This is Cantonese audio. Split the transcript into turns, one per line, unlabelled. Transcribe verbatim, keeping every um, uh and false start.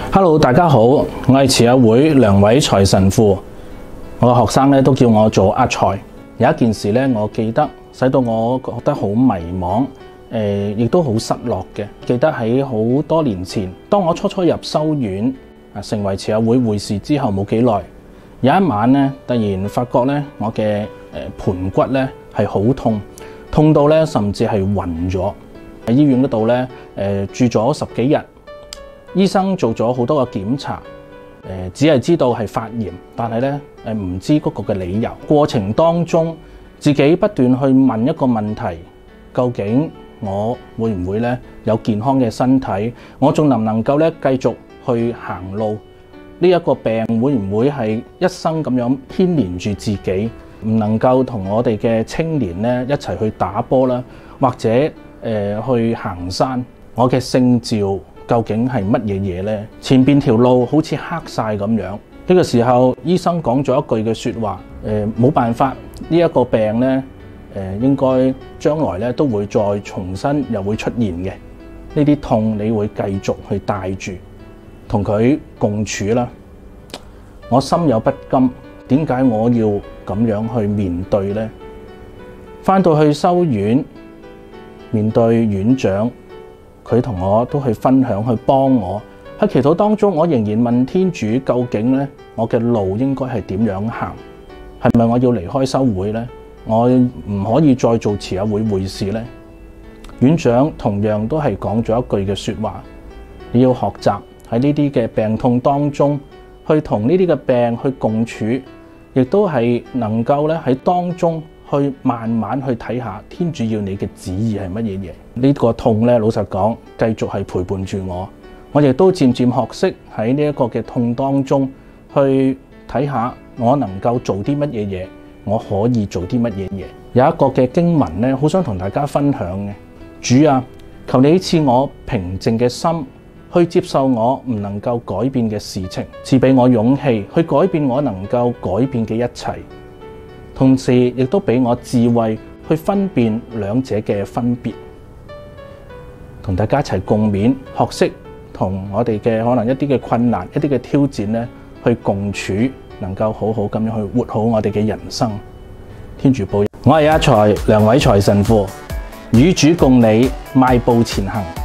Hello， 大家好，我係慈幼會梁偉才神父。我嘅學生咧都叫我做阿才。有一件事咧，我記得使到我覺得好迷茫，誒、呃，亦都好失落嘅。記得喺好多年前，當我初初入修院啊，成為慈幼會會士之後冇幾耐，有一晚咧，突然發覺咧，我嘅誒盤骨咧係好痛，痛到咧甚至係暈咗。喺醫院嗰度咧，誒住咗十幾日。醫生做咗好多個檢查，誒只係知道係發炎，但係咧誒唔知嗰個嘅理由。過程當中，自己不斷去問一個問題：究竟我會唔會咧有健康嘅身體？我仲能唔能夠咧繼續去行路？呢一個病會唔會係一生咁樣牽連住自己？唔能夠同我哋嘅青年咧一齊去打波啦，或者誒去行山？我嘅聖召究竟係乜嘢嘢呢？前邊條路好似黑晒咁樣。呢個時候，醫生講咗一句嘅說話：誒，冇辦法，呢一個病呢，誒，應該將來咧都會再重新又會出現嘅。呢啲痛你會繼續去帶住，同佢共處啦。我心有不甘，點解我要咁樣去面對呢？返到去修院，面對院長。佢同我都去分享，去幫我喺祈禱當中，我仍然問天主：究竟咧，我嘅路應該係點樣行？係咪我要離開修會呢？我唔可以再做慈幼會會士呢？院長同樣都係講咗一句嘅說話：你要學習喺呢啲嘅病痛當中，去同呢啲嘅病去共處，亦都係能夠咧喺當中。去慢慢去睇下天主要你嘅旨意係乜嘢嘢？呢個痛咧，老實講，繼續係陪伴住我。我亦都漸漸學識喺呢一個嘅痛當中，去睇下我能夠做啲乜嘢嘢，我可以做啲乜嘢嘢。有一個嘅經文咧，好想同大家分享嘅。主啊，求你賜我平靜嘅心，去接受我唔能夠改變嘅事情，賜俾我勇氣去改變我能夠改變嘅一切。同時亦都俾我智慧去分辨兩者嘅分別，同大家一齊共勉，學識同我哋嘅可能一啲嘅困難、一啲嘅挑戰咧，去共處，能夠好好咁樣去活好我哋嘅人生。天主保佑，我係阿才梁偉才神父，與主共你邁步前行。